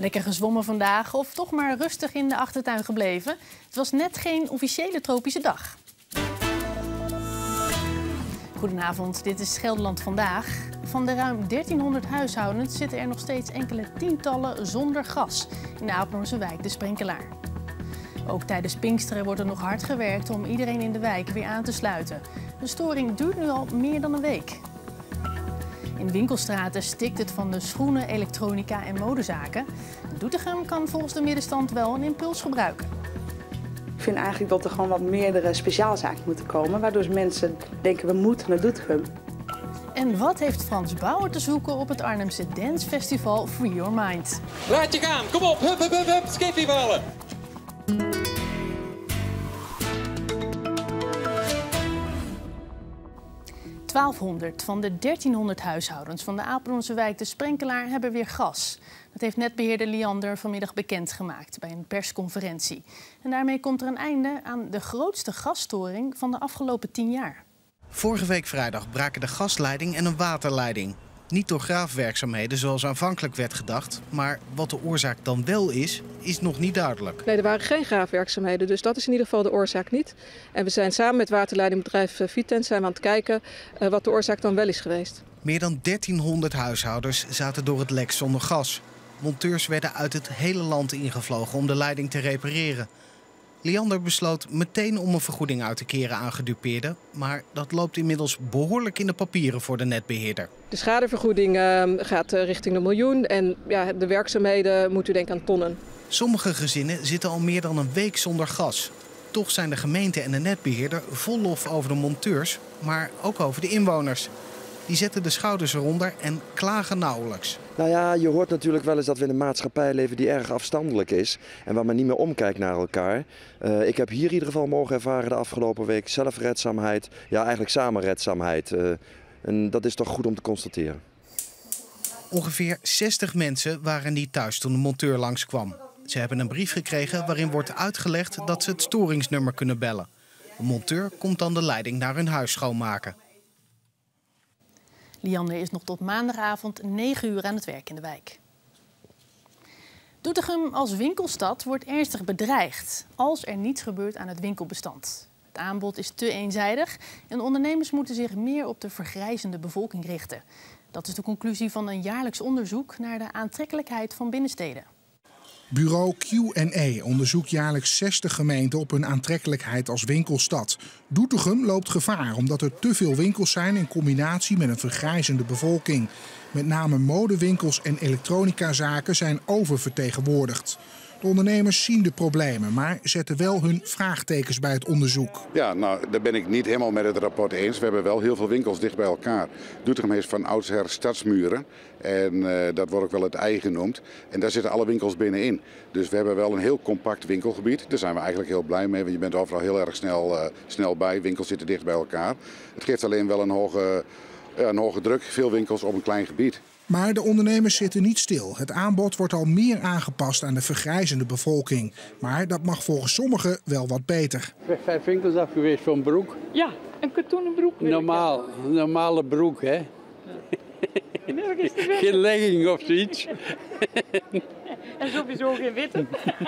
Lekker gezwommen vandaag of toch maar rustig in de achtertuin gebleven? Het was net geen officiële tropische dag. Goedenavond, dit is Gelderland Vandaag. Van de ruim 1300 huishoudens zitten er nog steeds enkele tientallen zonder gas in de Apeldoornse wijk De Sprenkelaar. Ook tijdens Pinksteren wordt er nog hard gewerkt om iedereen in de wijk weer aan te sluiten. De storing duurt nu al meer dan een week. In winkelstraten stikt het van de schoenen, elektronica en modezaken. Doetinchem kan volgens de middenstand wel een impuls gebruiken. Ik vind eigenlijk dat er gewoon wat meerdere speciaalzaken moeten komen, waardoor mensen denken we moeten naar Doetinchem. En wat heeft Frans Bauer te zoeken op het Arnhemse dancefestival Free Your Mind? Laat je gaan, kom op, hup, hup, hup, hup, skiffieballen. Van de 1300 huishoudens van de Apeldoornse wijk De Sprenkelaar hebben weer gas. Dat heeft netbeheerder Liander vanmiddag bekendgemaakt bij een persconferentie. En daarmee komt er een einde aan de grootste gasstoring van de afgelopen 10 jaar. Vorige week vrijdag braken de gasleiding en een waterleiding. Niet door graafwerkzaamheden zoals aanvankelijk werd gedacht, maar wat de oorzaak dan wel is nog niet duidelijk. Nee, er waren geen graafwerkzaamheden, dus dat is in ieder geval de oorzaak niet. En we zijn samen met waterleidingbedrijf Vitens aan het kijken wat de oorzaak dan wel is geweest. Meer dan 1300 huishoudens zaten door het lek zonder gas. Monteurs werden uit het hele land ingevlogen om de leiding te repareren. Liander besloot meteen om een vergoeding uit te keren aan gedupeerden, maar dat loopt inmiddels behoorlijk in de papieren voor de netbeheerder. De schadevergoeding gaat richting de miljoen en ja, de werkzaamheden moet u denken aan tonnen. Sommige gezinnen zitten al meer dan een week zonder gas. Toch zijn de gemeente en de netbeheerder vol lof over de monteurs, maar ook over de inwoners. Die zetten de schouders eronder en klagen nauwelijks. Nou ja, je hoort natuurlijk wel eens dat we in een maatschappij leven die erg afstandelijk is. En waar men niet meer omkijkt naar elkaar. Ik heb hier in ieder geval mogen ervaren de afgelopen week zelfredzaamheid. Ja, eigenlijk samenredzaamheid. En dat is toch goed om te constateren. Ongeveer 60 mensen waren niet thuis toen de monteur langskwam. Ze hebben een brief gekregen waarin wordt uitgelegd dat ze het storingsnummer kunnen bellen. De monteur komt dan de leiding naar hun huis schoonmaken. Liander is nog tot maandagavond 9 uur aan het werk in de wijk. Doetinchem als winkelstad wordt ernstig bedreigd als er niets gebeurt aan het winkelbestand. Het aanbod is te eenzijdig en ondernemers moeten zich meer op de vergrijzende bevolking richten. Dat is de conclusie van een jaarlijks onderzoek naar de aantrekkelijkheid van binnensteden. Bureau Q&A onderzoekt jaarlijks 60 gemeenten op hun aantrekkelijkheid als winkelstad. Doetinchem loopt gevaar omdat er te veel winkels zijn in combinatie met een vergrijzende bevolking. Met name modewinkels en elektronicazaken zijn oververtegenwoordigd. De ondernemers zien de problemen, maar zetten wel hun vraagtekens bij het onderzoek. Ja, nou, daar ben ik niet helemaal met het rapport eens. We hebben wel heel veel winkels dicht bij elkaar. Doetinchem heeft van oudsher stadsmuren. En dat wordt ook wel het ei genoemd. En daar zitten alle winkels binnenin. Dus we hebben wel een heel compact winkelgebied. Daar zijn we eigenlijk heel blij mee, want je bent overal heel erg snel bij. Winkels zitten dicht bij elkaar. Het geeft alleen wel een hoge druk. Veel winkels op een klein gebied. Maar de ondernemers zitten niet stil. Het aanbod wordt al meer aangepast aan de vergrijzende bevolking. Maar dat mag volgens sommigen wel wat beter. Ik ben 5 winkels af geweest voor een broek. Ja, een katoenen broek. Een normale broek, hè. Geen legging of zoiets. En sowieso geen witte.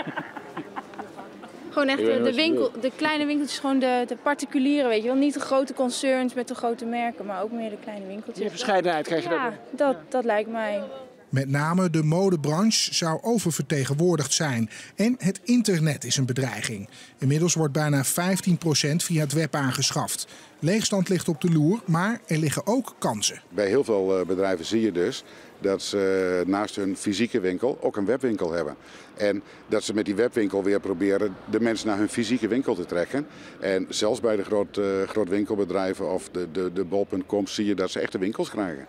Gewoon echt de kleine winkeltjes, gewoon de particulieren, weet je wel. Niet de grote concerns met de grote merken, maar ook meer de kleine winkeltjes. Die verscheidenheid krijg je ja, dat lijkt mij. Met name de modebranche zou oververtegenwoordigd zijn. En het internet is een bedreiging. Inmiddels wordt bijna 15% via het web aangeschaft. Leegstand ligt op de loer, maar er liggen ook kansen. Bij heel veel bedrijven zie je dus dat ze naast hun fysieke winkel ook een webwinkel hebben. En dat ze met die webwinkel weer proberen de mensen naar hun fysieke winkel te trekken. En zelfs bij de groot winkelbedrijven of de bol.com zie je dat ze echte winkels krijgen.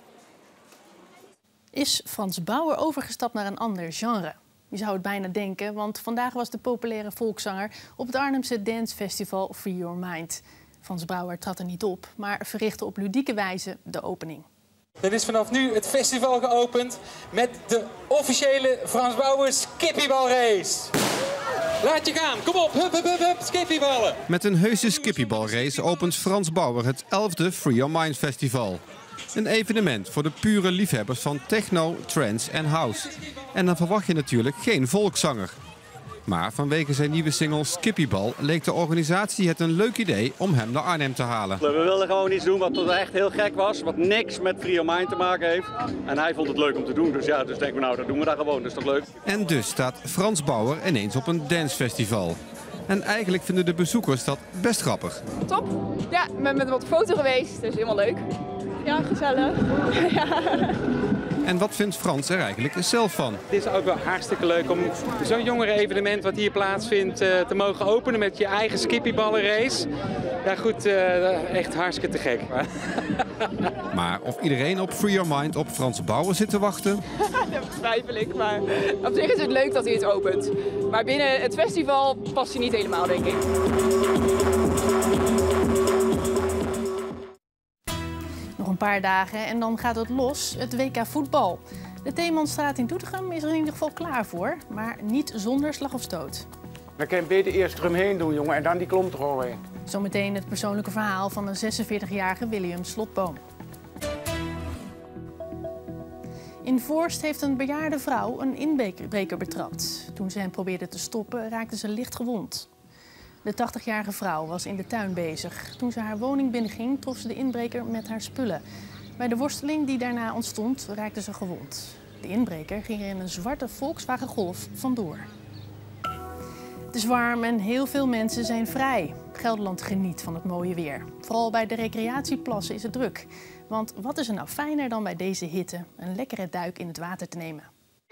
Is Frans Bauer overgestapt naar een ander genre? Je zou het bijna denken, want vandaag was de populaire volkszanger op het Arnhemse dancefestival Free Your Mind. Frans Bauer trad er niet op, maar verrichtte op ludieke wijze de opening. Er is vanaf nu het festival geopend met de officiële Frans Bauer skippiebalrace. Laat je gaan, kom op, hup, hup, hup, hup, skippieballen. Met een heuse skippiebalrace opent Frans Bauer het 11e Free Your Mind Festival. Een evenement voor de pure liefhebbers van techno, trance en house. En dan verwacht je natuurlijk geen volkszanger. Maar vanwege zijn nieuwe single Skippybal leek de organisatie het een leuk idee om hem naar Arnhem te halen. We wilden gewoon iets doen wat echt heel gek was, wat niks met Free Your Mind te maken heeft. En hij vond het leuk om te doen, dus ja, dus denken we nou, dat doen we daar gewoon, dat is toch leuk. En dus staat Frans Bauer ineens op een dancefestival. En eigenlijk vinden de bezoekers dat best grappig. Top. Ja, ik ben met wat foto geweest, dus helemaal leuk. Ja, gezellig. Ja. En wat vindt Frans er eigenlijk zelf van? Het is ook wel hartstikke leuk om zo'n jongeren-evenement wat hier plaatsvindt te mogen openen met je eigen skippyballenrace. Ja goed, echt hartstikke te gek. Maar of iedereen op Free Your Mind op Frans Bauer zit te wachten? Dat betwijfel ik, maar op zich is het leuk dat hij het opent. Maar binnen het festival past hij niet helemaal, denk ik. Nog een paar dagen en dan gaat het los, het WK voetbal. De Theemanstraat in Doetinchem is er in ieder geval klaar voor, maar niet zonder slag of stoot. We kunnen beter eerst eromheen doen, jongen, en dan die klomp er gewoon weer. Zometeen het persoonlijke verhaal van een 46-jarige William Slotboom. In Voorst heeft een bejaarde vrouw een inbreker betrapt. Toen ze hem probeerde te stoppen, raakte ze licht gewond. De 80-jarige vrouw was in de tuin bezig. Toen ze haar woning binnenging, trof ze de inbreker met haar spullen. Bij de worsteling die daarna ontstond, raakte ze gewond. De inbreker ging er in een zwarte Volkswagen Golf vandoor. Het is warm en heel veel mensen zijn vrij. Gelderland geniet van het mooie weer. Vooral bij de recreatieplassen is het druk. Want wat is er nou fijner dan bij deze hitte een lekkere duik in het water te nemen?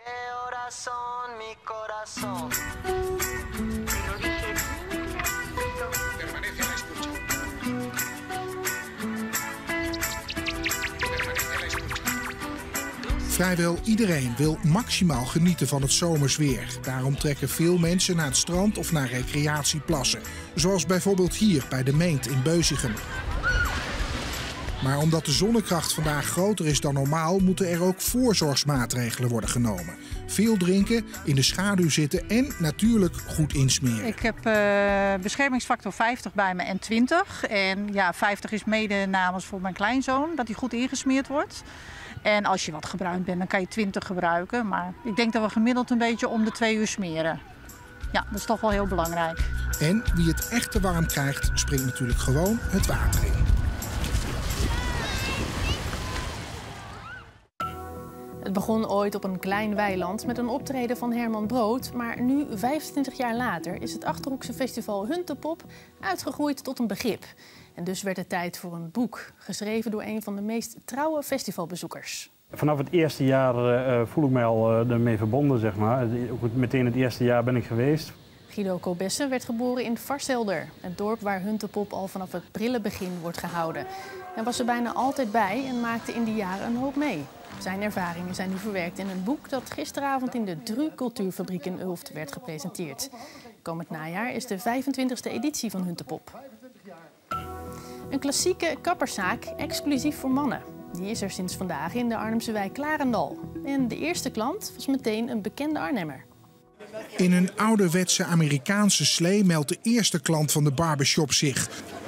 Vrijwel iedereen wil maximaal genieten van het zomers weer. Daarom trekken veel mensen naar het strand of naar recreatieplassen. Zoals bijvoorbeeld hier bij de Meent in Beusichem. Maar omdat de zonnekracht vandaag groter is dan normaal, moeten er ook voorzorgsmaatregelen worden genomen. Veel drinken, in de schaduw zitten en natuurlijk goed insmeren. Ik heb beschermingsfactor 50 bij me en 20. En ja, 50 is mede namens voor mijn kleinzoon, dat hij goed ingesmeerd wordt. En als je wat gebruind bent, dan kan je 20 gebruiken. Maar ik denk dat we gemiddeld een beetje om de 2 uur smeren. Ja, dat is toch wel heel belangrijk. En wie het echt te warm krijgt, springt natuurlijk gewoon het water in. Het begon ooit op een klein weiland met een optreden van Herman Brood. Maar nu, 25 jaar later, is het Achterhoekse festival Huntepop uitgegroeid tot een begrip. En dus werd het tijd voor een boek, geschreven door een van de meest trouwe festivalbezoekers. Vanaf het eerste jaar voel ik mij al ermee verbonden, zeg maar. Meteen het eerste jaar ben ik geweest. Guido Cobesse werd geboren in Varsselder, het dorp waar Huntepop al vanaf het prille begin wordt gehouden. Hij was er bijna altijd bij en maakte in die jaren een hoop mee. Zijn ervaringen zijn nu verwerkt in een boek dat gisteravond in de Dru Cultuurfabriek in Ulft werd gepresenteerd. Komend najaar is de 25e editie van Huntepop. Een klassieke kapperszaak, exclusief voor mannen. Die is er sinds vandaag in de Arnhemse wijk Klarendal. En de eerste klant was meteen een bekende Arnhemmer. In een ouderwetse Amerikaanse slee meldt de eerste klant van de barbershop zich.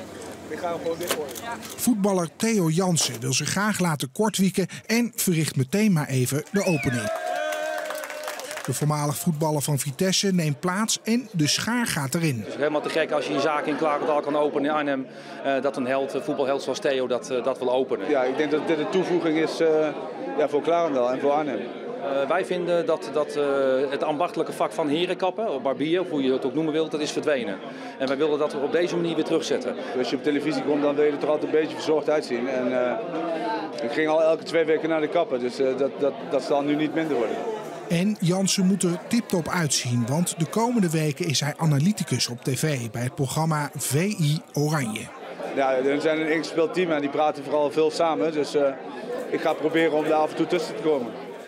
Voetballer Theo Jansen wil zich graag laten kortwieken en verricht meteen maar even de opening. De voormalig voetballer van Vitesse neemt plaats en de schaar gaat erin. Het is helemaal te gek als je een zaak in Klarendal kan openen in Arnhem. Dat een voetbalheld zoals Theo dat wil openen. Ja, ik denk dat dit een toevoeging is voor Klarendal en voor Arnhem. Wij vinden dat het ambachtelijke vak van herenkappen, barbier, of hoe je het ook noemen wilt, dat is verdwenen. En wij willen dat op deze manier weer terugzetten. Als je op televisie komt, dan wil je er toch altijd een beetje verzorgd uitzien. En ik ging al elke 2 weken naar de kapper, dus dat zal nu niet minder worden. En Jansen moet er tiptop uitzien, want de komende weken is hij analyticus op tv bij het programma VI Oranje. Ja, er zijn een ingespeeld team en die praten vooral veel samen, dus ik ga proberen om daar af en toe tussen te komen.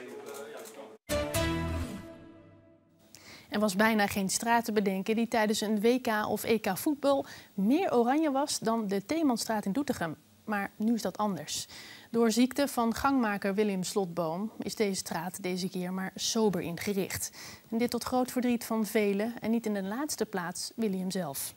Er was bijna geen straat te bedenken die tijdens een WK of EK voetbal meer oranje was dan de Theemanstraat in Doetinchem. Maar nu is dat anders. Door ziekte van gangmaker William Slotboom is deze straat deze keer maar sober ingericht. En dit tot groot verdriet van velen en niet in de laatste plaats William zelf.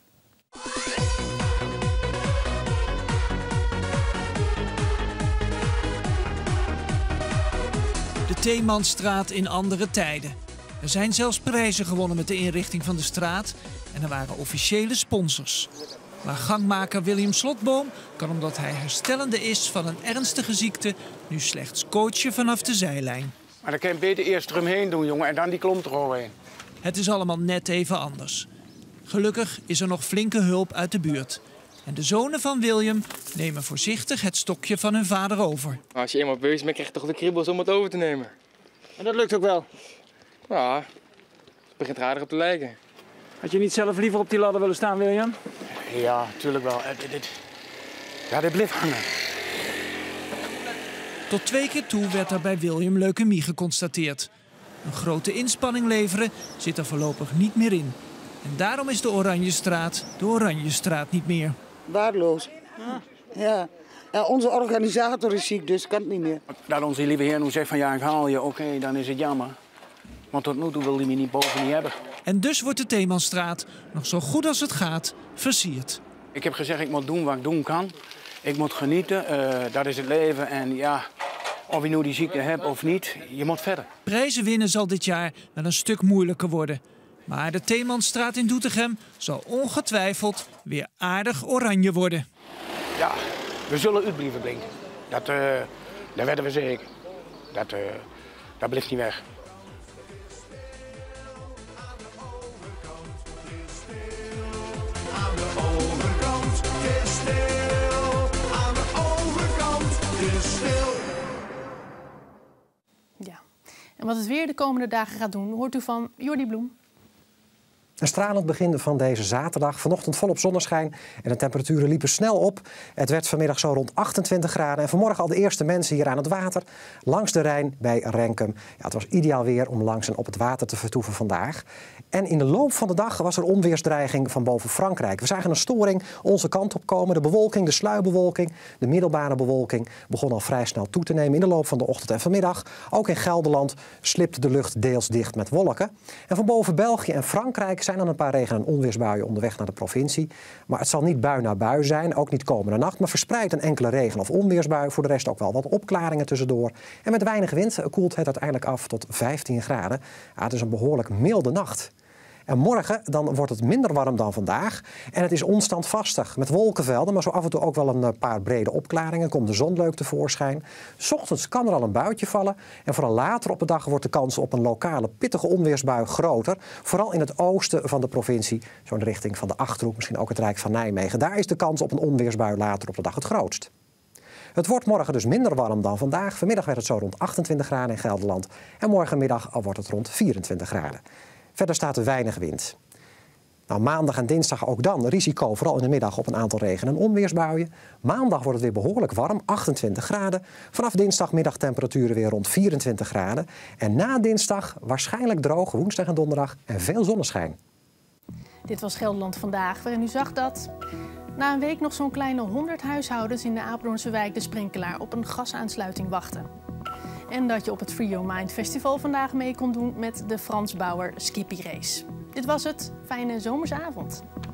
Theemanstraat in andere tijden. Er zijn zelfs prijzen gewonnen met de inrichting van de straat en er waren officiële sponsors. Maar gangmaker William Slotboom kan, omdat hij herstellende is van een ernstige ziekte, nu slechts coachen vanaf de zijlijn. Maar dan kan je beter eerst eromheen doen, jongen, en dan die klomp er overheen. Het is allemaal net even anders. Gelukkig is er nog flinke hulp uit de buurt. En de zonen van William nemen voorzichtig het stokje van hun vader over. Als je eenmaal bezig bent, krijg je toch de kriebels om het over te nemen. En dat lukt ook wel? Ja, het begint er aardig op te lijken. Had je niet zelf liever op die ladder willen staan, William? Ja, tuurlijk wel. Dit blijft hangen. Tot 2 keer toe werd er bij William leukemie geconstateerd. Een grote inspanning leveren zit er voorlopig niet meer in. En daarom is de Oranjestraat niet meer. Waardeloos. Ja. Ja, onze organisator is ziek, dus kan het niet meer. Dat onze lieve heer nu zegt van ja, ik haal je, oké, dan is het jammer. Want tot nu toe wil hij me niet boven niet hebben. En dus wordt de Theemanstraat, nog zo goed als het gaat, versierd. Ik heb gezegd, ik moet doen wat ik doen kan. Ik moet genieten, dat is het leven. En ja, of je nu die ziekte hebt of niet, je moet verder. Prijzen winnen zal dit jaar wel een stuk moeilijker worden. Maar de Theemanstraat in Doetinchem zal ongetwijfeld weer aardig oranje worden. Ja, we zullen uit blijven blinken. Dat werden we zeker. Dat blijft niet weg. Ja, en wat het weer de komende dagen gaat doen, hoort u van Jordi Bloem. Een stralend begin van deze zaterdag. Vanochtend volop zonneschijn en de temperaturen liepen snel op. Het werd vanmiddag zo rond 28 graden. En vanmorgen al de eerste mensen hier aan het water. Langs de Rijn bij Renkum. Ja, het was ideaal weer om langs en op het water te vertoeven vandaag. En in de loop van de dag was er onweersdreiging van boven Frankrijk. We zagen een storing onze kant op komen. De bewolking, de sluierbewolking, de middelbare bewolking begon al vrij snel toe te nemen in de loop van de ochtend en vanmiddag. Ook in Gelderland slipte de lucht deels dicht met wolken. En van boven België en Frankrijk zijn dan een paar regen- en onweersbuien onderweg naar de provincie. Maar het zal niet bui na bui zijn, ook niet komende nacht. Maar verspreid een enkele regen- of onweersbui. Voor de rest ook wel wat opklaringen tussendoor. En met weinig wind koelt het uiteindelijk af tot 15 graden. Ja, het is een behoorlijk milde nacht. En morgen dan wordt het minder warm dan vandaag. En het is onstandvastig met wolkenvelden, maar zo af en toe ook wel een paar brede opklaringen. Komt de zon leuk tevoorschijn. 's Ochtends kan er al een buitje vallen. En vooral later op de dag wordt de kans op een lokale pittige onweersbui groter. Vooral in het oosten van de provincie, zo in de richting van de Achterhoek, misschien ook het Rijk van Nijmegen. Daar is de kans op een onweersbui later op de dag het grootst. Het wordt morgen dus minder warm dan vandaag. Vanmiddag werd het zo rond 28 graden in Gelderland. En morgenmiddag al wordt het rond 24 graden. Verder staat er weinig wind. Nou, maandag en dinsdag ook dan risico, vooral in de middag, op een aantal regen- en onweersbuien. Maandag wordt het weer behoorlijk warm, 28 graden. Vanaf dinsdagmiddag temperaturen weer rond 24 graden. En na dinsdag waarschijnlijk droog, woensdag en donderdag en veel zonneschijn. Dit was Gelderland Vandaag, waarin u zag dat na een week nog zo'n kleine 100 huishoudens in de Apeldoornse wijk De Sprinkelaar op een gasaansluiting wachten. En dat je op het Free Your Mind Festival vandaag mee kon doen met de Frans Bauer Skippy Race. Dit was het. Fijne zomersavond.